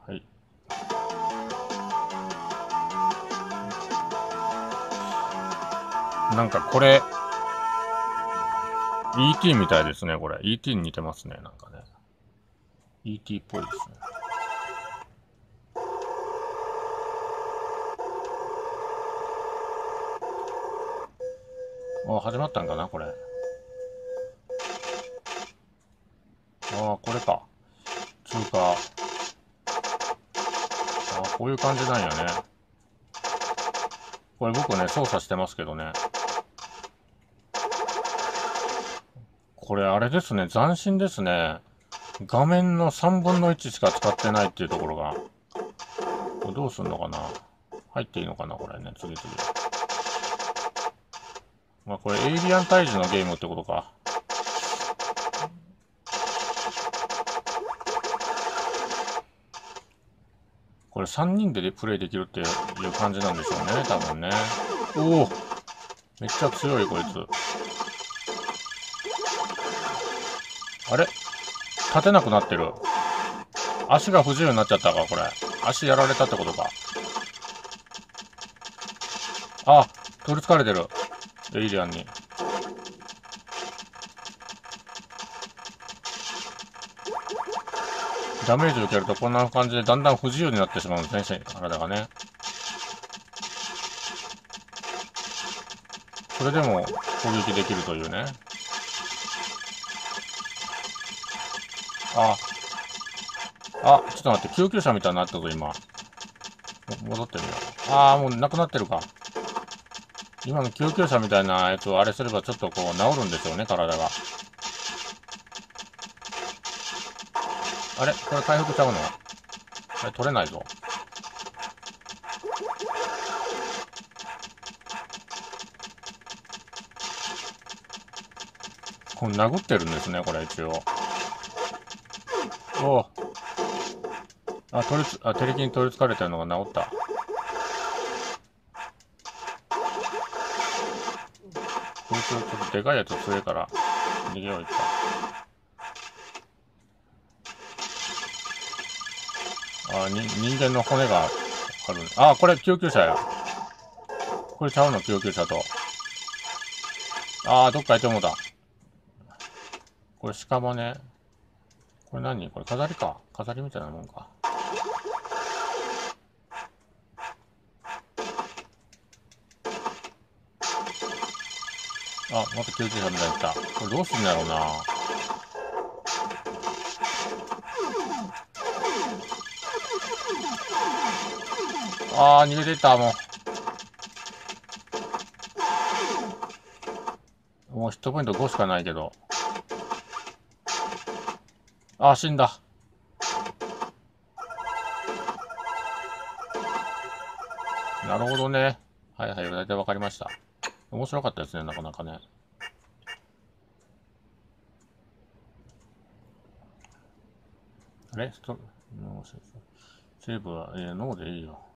はい。なんかこれ、ET みたいですね、これ。ET に似てますね、なんかね。ET っぽいですね。あ、始まったんかな、これ。ああ、これか。つうか、ああ、こういう感じなんやね。これ僕ね、操作してますけどね。これあれですね、斬新ですね。画面の3分の1しか使ってないっていうところが。これどうすんのかな。入っていいのかな、これね、次々。まあこれエイリアン退治のゲームってことか。これ3人でプレイできるっていう感じなんでしょうね、多分ね。おお、めっちゃ強いこいつ。あれ、立てなくなってる。足が不自由になっちゃったか、これ。足やられたってことか。あ、取り憑かれてる。エイリアンに。ダメージ受けるとこんな感じでだんだん不自由になってしまうんですね、体がね。それでも攻撃できるというね。あ、ちょっと待って、救急車みたいになったぞ、今。戻ってみよう。もうなくなってるか。今の救急車みたいなやつをあれすればちょっとこう治るんですよね、体が。あれこれ回復ちゃうの？あれ取れないぞ。これ殴ってるんですね、これ一応。おう。手力に取り憑かれてるのが治った。こいつちょっとでかいやつ強いから、逃げよういった。人間の骨がある。これ救急車や。これちゃうの、救急車と。どっか行ってもうた。これ屍。これ何これ飾りか。飾りみたいなもんか。また救急車みたいに来た。これどうすんだろうな。逃げていった、もう。もうヒットポイント5しかないけど。死んだ。なるほどね。はいはい、大体わかりました。面白かったですね、なかなかね。あれセーブは、ノーでいいよ。